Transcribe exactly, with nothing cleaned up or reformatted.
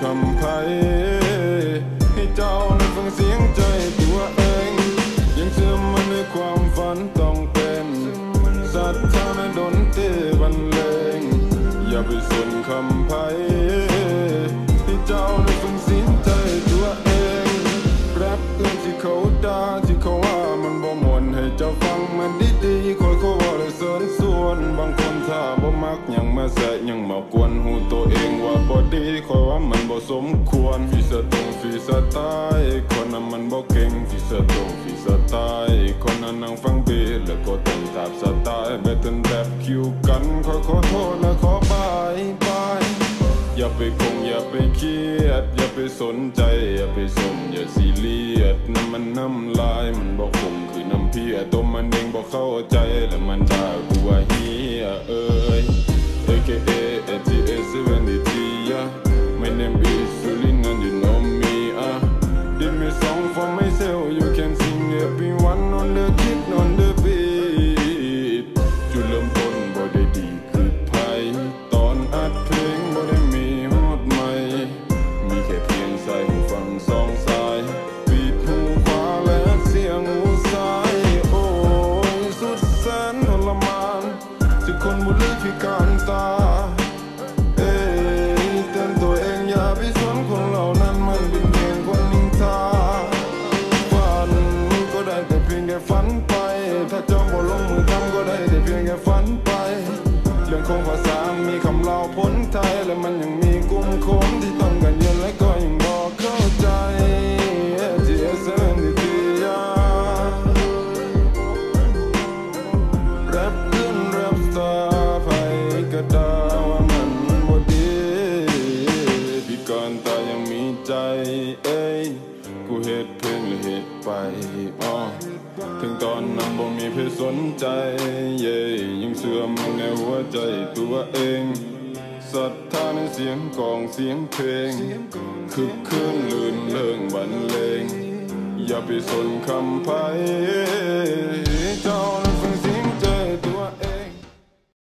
ำไพ่ให้เจ้าได้ฟังเสียงใจตัวเองยังเชื่อมันในความฝันต้องเป็นศรัทธาในดนตรีบรรเลงอย่าไปสนคำไพ่ให้เจ้าได้ฟังเสียงใจตัวเองแรปเรื่องที่เขาด่าที่เขาว่ามันบ่มวนให้เจ้าฟังมันดีๆคอยเขาว่าเลยเสริญส่วนบางคนถ้าบ่มักยังมาแสะยังมากวนหูตัวเองว่าบ่ดีคอยว่ามันบ่สมควรฟีสตรงฟีสไตล์คนนั้นมันบ่เก่งฟีสตรงฟีสไตล์คนนั้นนั่งฟังเบสแล้วก็เต้นตามสไตล์แบบเต้นแบบคิวกันขอขอโทษและขอบายบายอย่าไปคงอย่าไปเครียดอย่าไปสนใจอย่าไปสนอย่าซีเรียสน้ำมันน้ำลายมันบอกคงคือน้ำเพียตัวมันเองบอกเข้าใจและมันด่ากูว่าเฮียเอ้ย เอ เค เอ เอ ที เอ seventy-three yeah my name is Sulin and you know me ah give me song for myself you can sing everyone on the kick on the beat จุดเริ่มต้นบ่ได้ดีคือไพ่ตอนอัดเพลงบ่ได้มีฮอดใหม่มีแค่เพียงใส่หูฟังสองสายปิดหูขวาและเสียงหูซ้ายโอ้ยสุดแสนทรมานที่คนบุรีพิการตาเอ้ยเตือนตัวเองอย่าไปสนคนเหล่านั้นมันเป็นเพียงคนนินทาฝันก็ได้แต่เพียงแค่ฝันไปถ้าเจ้าบ่ลงมือทำก็ได้แต่เพียงแค่ฝันไปเรื่องของภาษามีคำเล่าพ้นไทยและมันยังมีกลุ่มคนที่ต้องกันเย็นและก็ยังบอกเข้าใจ เอ ที เอ seventy-threeแรปขึ้นแรปสตาร์ไพ่ก็ด่าว่ามันบ่ดีพิการตายังมีใจเอ้ยกูเฮ็ดเพลงและเฮ็ดไปอ้อถึงตอนนั้นบ่มีเพศสนใจเย่ยังเสื่อมในหัวใจตัวเองศรัทธาในเสียงกลองเสียงเพลงคึกคืนลื่นเริงบรรเลงอย่าไปสนคำไพ่